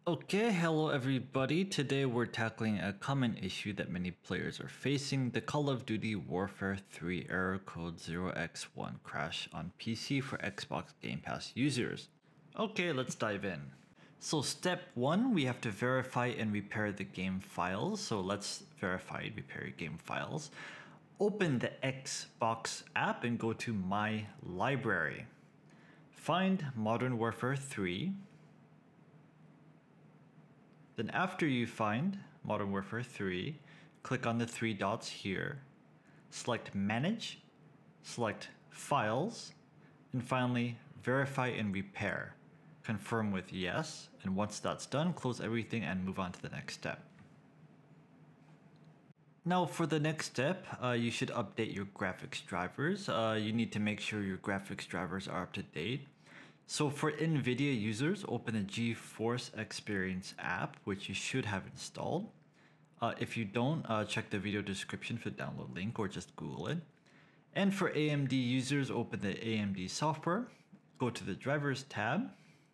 Okay, hello everybody. Today we're tackling a common issue that many players are facing, the Call of Duty Warfare 3 error code 0x1 crash on PC for Xbox Game Pass users. Okay, let's dive in. So step 1, we have to verify and repair the game files. So let's verify and repair your game files. Open the Xbox app and go to My Library. Find Modern Warfare 3. Then after you find Modern Warfare 3, click on the three dots here, select Manage, select Files, and finally Verify and Repair. Confirm with Yes, and once that's done, close everything and move on to the next step. Now for the next step, you should update your graphics drivers. You need to make sure your graphics drivers are up to date. So for NVIDIA users, open the GeForce Experience app, which you should have installed. If you don't, check the video description for the download link or just Google it. And for AMD users, open the AMD software, go to the drivers tab,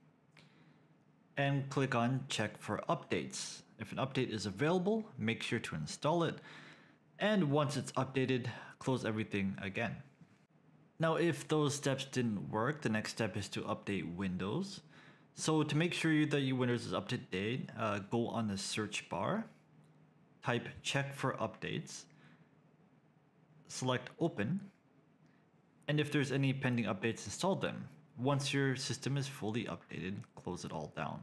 and click on check for updates. If an update is available, make sure to install it. And once it's updated, close everything again. Now, if those steps didn't work, the next step is to update Windows. So to make sure that your Windows is up to date, go on the search bar, type check for updates, select open, and if there's any pending updates, install them. Once your system is fully updated, close it all down.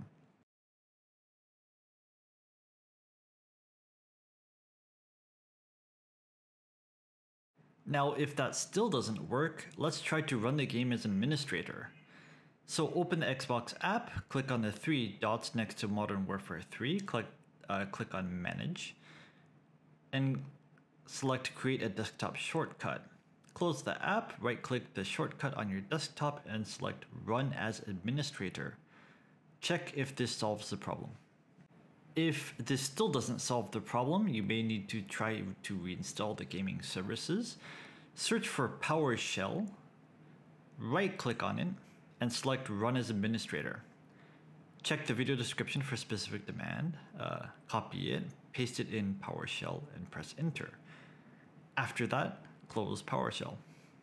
Now, if that still doesn't work, let's try to run the game as an administrator. So open the Xbox app, click on the three dots next to Modern Warfare 3, click on Manage, and select Create a Desktop Shortcut. Close the app, right-click the shortcut on your desktop, and select Run as Administrator. Check if this solves the problem. If this still doesn't solve the problem, you may need to try to reinstall the gaming services. Search for PowerShell, right-click on it, and select Run as Administrator. Check the video description for specific command, copy it, paste it in PowerShell, and press Enter. After that, close PowerShell.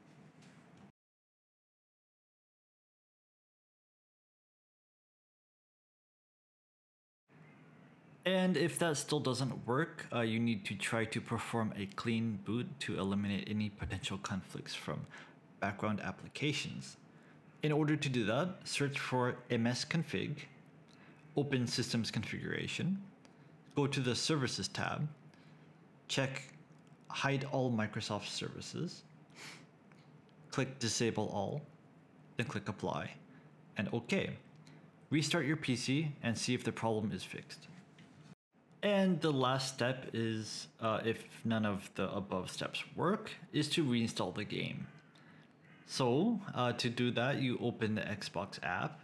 And if that still doesn't work, you need to try to perform a clean boot to eliminate any potential conflicts from background applications. In order to do that, search for msconfig, open Systems Configuration, go to the Services tab, check Hide All Microsoft Services, click Disable All, then click Apply, and OK. Restart your PC and see if the problem is fixed. And the last step is, if none of the above steps work, is to reinstall the game. So to do that, you open the Xbox app,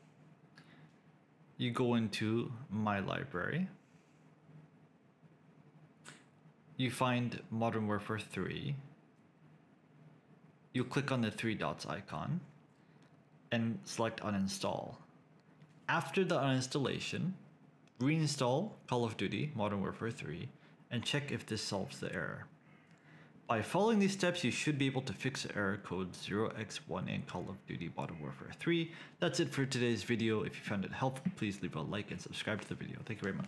you go into My Library, you find Modern Warfare 3, you click on the three dots icon, and select Uninstall. After the uninstallation, reinstall Call of Duty Modern Warfare 3 and check if this solves the error. By following these steps, you should be able to fix the error code 0x1 in Call of Duty Modern Warfare 3. That's it for today's video. If you found it helpful, please leave a like and subscribe to the video. Thank you very much.